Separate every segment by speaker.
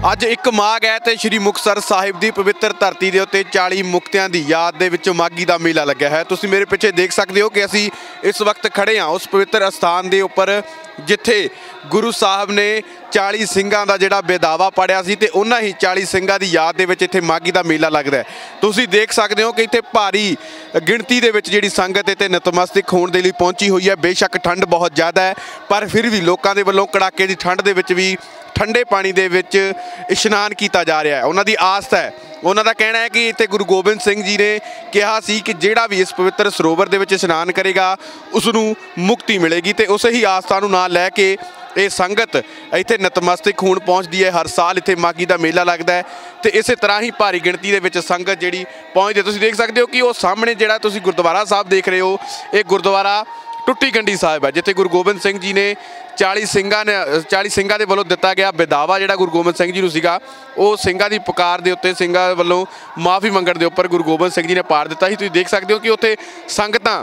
Speaker 1: ਅੱਜ ਇੱਕ ਮਾਘ है तो श्री मुक्तसर साहिब की पवित्र धरती के उत्ते 40 मुक्तियां की याद दे विच माघी का मेला लग्या है। तुसीं मेरे पिछे देख सकते हो कि असी इस वक्त खड़े हाँ उस पवित्र स्थान के उपर जिथे गुरु साहब ने 40 सिंघां दा जिहड़ा बेदावा पढ़िया सी ते उन्हां ही 40 सिंघां की याद दे विच इत्थे माघी का मेला लगदा है। तुसीं देख सकते हो कि इत्थे भारी गिणती दे विच जिहड़ी संगत इत्थे नतमस्तक होण दे लई पहुंची हुई है। बेशक ठंड बहुत ज़्यादा है पर फिर भी लोगों के वल्लों कड़ाके की ठंड दे विच भी ठंडे पानी दे विच इशनान किया जा रहा है। उन्हों की आस्था है, उन्हों का कहना है कि इत्थे गुरु गोबिंद सिंह जी ने कहा सी कि जिहड़ा भी इस पवित्र सरोवर दे विच इशनान करेगा उसनूं मुक्ति मिलेगी। तो उस ही आस्था नूं नाल लैके ये संगत इत्थे नतमस्तक होण पहुँचती है। हर साल इत्थे माघी का मेला लगता है तो इस तरह ही भारी गिणती दे विच संगत जिहड़ी पहुँचदी। तुसीं देख सकते हो कि वो सामने जिहड़ा तुसीं गुरुद्वारा साहब देख रहे हो, ये गुरुद्वारा टुट्टी गंढी साहिब है जिथे गुरु गोबिंद सिंह जी ने 40 सिंघां दे वल्लों दिता गया बेदावा जिहड़ा गुरु गोबिंद सिंह जी नूं सीगा वो सिंघां दी पुकार दे उत्ते सिंघां वल्लों माफ़ी मंगण दे उपर गुरु गोबिंद सिंह जी ने पाड़ दिता सी। तुसीं देख सकते हो कि उत्थे संगतां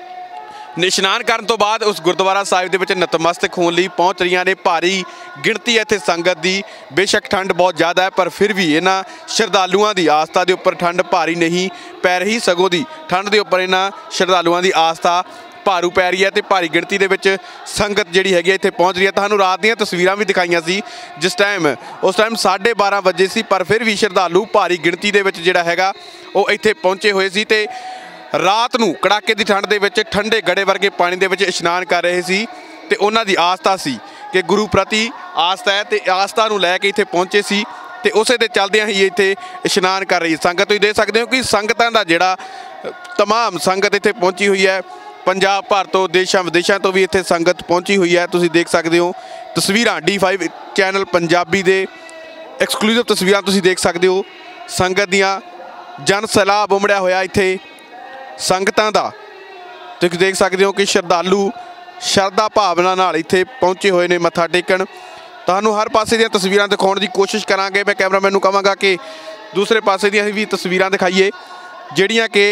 Speaker 1: इशनान करन तो बाद उस गुरुद्वारा साहिब दे विच नतमस्तक होण लई पहुँच रही ने। भारी गिणती इत्थे संगत दी। बेशक ठंड बहुत ज़्यादा है पर फिर भी इन्हां श्रद्धालुआं दी आस्था दे उपर ठंड भारी नहीं पै रही, सगों दी ठंड दे उपर इन्हां श्रद्धालुआं दी आस्था भारू पै रही है। तो भारी गिणती दे विच संगत जिहड़ी हैगी इत्थे पहुँच रही है। तुहानूं रात दीयां तस्वीरां भी दिखाईयां सी जिस टाइम उस टाइम 12:30 बजे सी पर फिर भी श्रद्धालु भारी गिणती दे विच जिहड़ा हैगा वो इत्थे पहुँचे हुए सी ते रात नूं कड़ाके की ठंड दे विच ठंडे गड़े वर्गे पानी दे विच इशनान कर रहे सी ते उन्हां दी आस्था सी कि गुरु प्रति आस्था है तो आस्था नूं लैके इत्थे पहुँचे सी ते उसे दे चलदियां ही इत्थे इशनान कर रही संगत। तुसीं देख सकते हो कि संगतां दा जिहड़ा तमाम संगत इत्थे पहुँची हुई है। पंजाब भर तो देशों विदेशों तो भी इत्थे संगत पहुँची हुई है। तुसीं देख सकते हो तस्वीरां D5 चैनल पंजाबी दे एक्सक्लूसिव तस्वीरां तुसीं देख सकते हो। संगत दियां जन सैलाब उमड़िया होया इत्थे संगतां दा। तुसीं देख सकते हो कि श्रद्धालु शरधा भावना नाल इत्थे पहुँचे हुए ने मत्था टेकण। तुहानूं हर पासे दियां तस्वीरां दिखाउण दी कोशिश करांगे। मैं कैमरामैन नूं कहांगा कि दूसरे पासे दियां भी तस्वीरां दिखाइए जिहड़ियां कि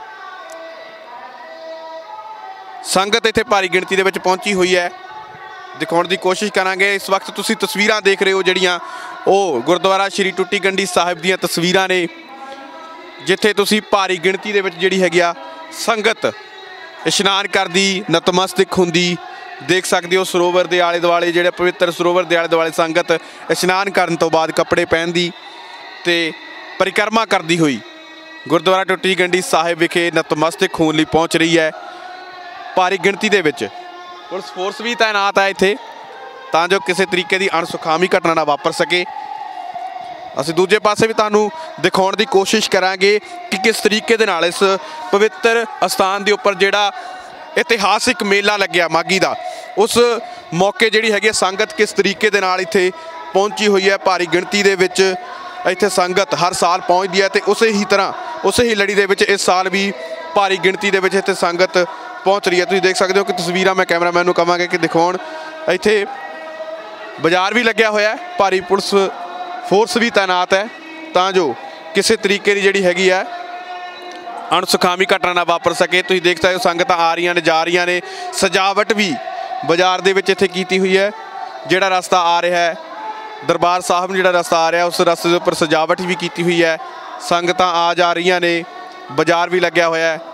Speaker 1: संगत इत्थे भारी गिणती दे विच पहुंची हुई है, दिखाउण दी कोशिश करांगे। इस वक्त तुसीं तस्वीरां देख रहे हो जिहड़ियां वो गुरुद्वारा श्री टुट्टी गंढी साहिब दीयां तस्वीरां ने जिथे तुसीं भारी गिणती दे विच जिहड़ी हैगी आ संगत इशनान करदी नतमस्तक हुंदी देख सकते हो। सरोवर के आले दुआले जिहड़े पवित्र सरोवर के आले दुआले संगत इशनान करन तो बाद कपड़े पहनदी ते परिक्रमा करदी हुई गुरुद्वारा टुट्टी गंढी साहिब विखे नतमस्तक होण लई पहुँच रही है। भारी गिणती दे विच पुलिस फोर्स भी तैनात है इत्थे तां जो किसी तरीके की अणसुखावी घटना ना वापर सके। असीं दूजे पासे भी तुहानूं दिखाउण दी कोशिश करांगे कि किस तरीके दे नाल इस पवित्र स्थान के उपर जिहड़ा इतिहासिक मेला लग्या माघी का उस मौके जिहड़ी हैगी संगत किस तरीके दे नाल इत्थे पहुंची हुई है। भारी गिणती दे विच इत्थे संगत हर साल पहुँचती है तो उस ही तरह उस ही लड़ी दे विच इस साल भी भारी गिणती दे विच इत्थे संगत पहुँच रही है। तुसीं देख सकते हो कि तस्वीरां मैं कैमरामैन नूं कहांगा कि दिखाउण। इत्थे बाजार भी लग्या होया है, भारी पुलिस फोर्स भी तैनात है तां जो किसी तरीके की जिहड़ी हैगी है अणसुखावी घटना ना वापर सके। तुसीं देख सकते हो संगत आ रही ने जा रही ने, सजावट भी बाजार दे विच इत्थे कीती हुई है। जिहड़ा रस्ता आ रहा है दरबार साहब जिहड़ा रस्ता आ रहा है उस रस्ते के उपर सजावट भी कीती हुई है। संगतां आ जा रही ने, बाजार भी लग्या होया है।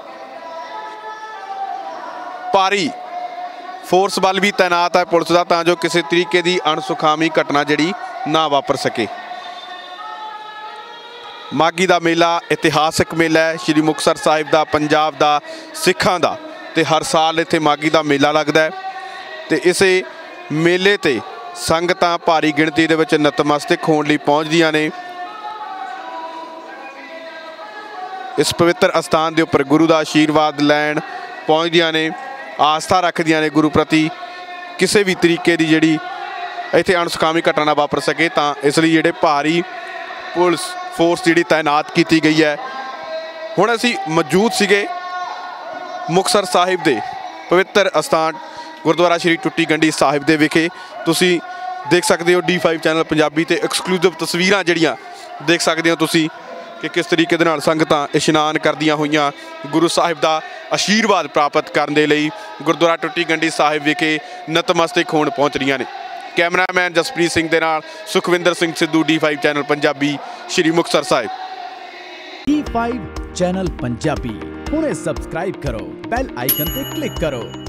Speaker 1: भारी फोर्स बल भी तैनात है पुलिस का तां जो किसी तरीके की अणसुखावी घटना जिहड़ी ना वापर सके। माघी का मेला इतिहासिक मेला है श्री मुक्तसर साहिब का, पंजाब का, सिखां का ते हर साल इत्थे माघी का मेला लगता है तो इस मेले ते संगतां भारी गिणती दे विच नतमस्तक होण लई पहुँचदियां ने। इस पवित्र स्थान के उपर गुरु का आशीर्वाद लैण पहुँचदियां ने, आस्था रखदियां ने गुरु प्रति किसी भी तरीके की जिहड़ी इत्थे अणसुखावी घटना ना वापर सके तां इसलिए जिहड़े भारी पुलिस फोर्स जिहड़ी तैनात की गई है। हुण असीं मौजूद सीगे मुक्तसर साहिब दे पवित्र स्थान गुरुद्वारा श्री टुट्टी गंढी साहिब दे विखे। तुसीं देख सकते हो D5 चैनल पंजाबी ते एक्सक्लूसिव तस्वीरां जिहड़ियां देख सकते हो तुसीं कि किस तरीके दे नाल संगतां इशनान करदियां होईयां गुरु साहिब का आशीर्वाद प्राप्त करने लई गुरुद्वारा टुट्टी गंढी साहिब विखे नतमस्तक होण पहुँच रही ने। ਕੈਮਰਾਮੈਨ ਜਸਪ੍ਰੀਤ ਸਿੰਘ ਦੇ ਨਾਲ Sukhwinder Singh Sidhu D5 channel Punjabi Shri Muktsar Sahib.
Speaker 2: D5 channel Punjabi ਹੁਣੇ ਸਬਸਕ੍ਰਾਈਬ ਕਰੋ, ਬੈਲ ਆਈਕਨ ਤੇ ਕਲਿੱਕ ਕਰੋ।